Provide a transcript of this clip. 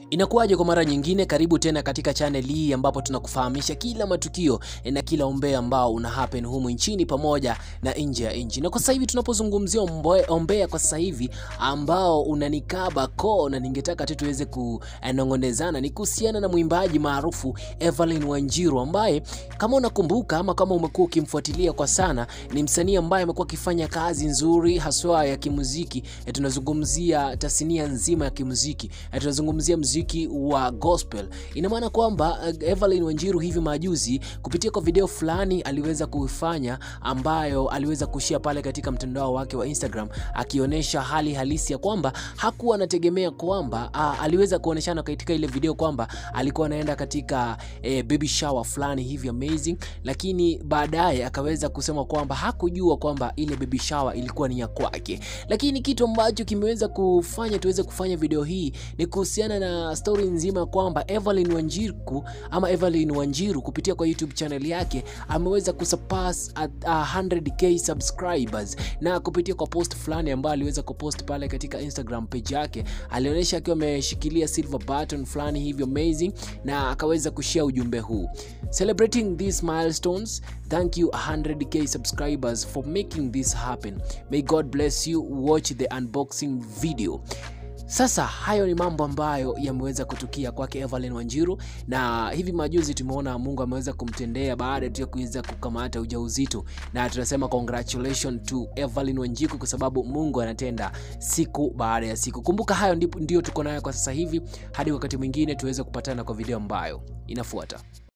Inakuwaje kwa mara nyingine? Karibu tena katika channel hii ambapo tunakufahamisha kila matukio na kila umbea ambao una happen humu nchini pamoja na nje ya nchi. Na kwa sasa hivi tunapozungumzia umbea kwa sasa hivi ambao unanikaba koo na ningetaka tu tuweze kunongonezana ni kuhusiana na mwimbaji maarufu Evelyn Wanjiru, ambaye kama unakumbuka ama kama umekuwa ukimfuatilia kwa sana, ni msanii ambaye amekuwa akifanya kazi nzuri haswa ya kimuziki. Tunazungumzia tasnia nzima ya kimuziki. Tunazungumzia muziki wa gospel. Ina maana kwamba Evelyn Wanjiru hivi majuzi kupitia kwa video fulani aliweza kufanya, ambayo aliweza kushare pale katika mtandao wake wa Instagram, akionyesha hali halisi ya kwamba hakuwa anategemea kwamba aliweza kuoneshana katika ile video kwamba alikuwa anaenda katika baby shower fulani hivi amazing, lakini baadaye akaweza kusema kwamba hakujua kwamba ile baby shower ilikuwa ni ya kwake. Lakini kitu ambacho kimeweza kufanya tuweze kufanya video hii ni kuhusiana na story nzima kwamba Evelyn Wanjiru kupitia kwa YouTube channel yake ameweza kusurpass 100k subscribers, na kupitia kwa post fulani ambayo aliweza kupost pale katika Instagram page yake, alionyesha akiwa ameshikilia silver button fulani hivyo amazing, na akaweza kushare ujumbe huu: celebrating these milestones, thank you 100k subscribers for making this happen, may God bless you, watch the unboxing video. Sasa hayo ni mambo ambayo yameweza kutukia kwake Evelyn Wanjiru, na hivi majuzi tumeona Mungu ameweza kumtendea baada ya kuweza kukamata ujauzito, na tunasema congratulations to Evelyn Wanjiru kwa sababu Mungu anatenda siku baada ya siku. Kumbuka hayo ndio tuko nayo kwa sasa hivi, hadi wakati mwingine tuweze kupatana kwa video ambayo inafuata.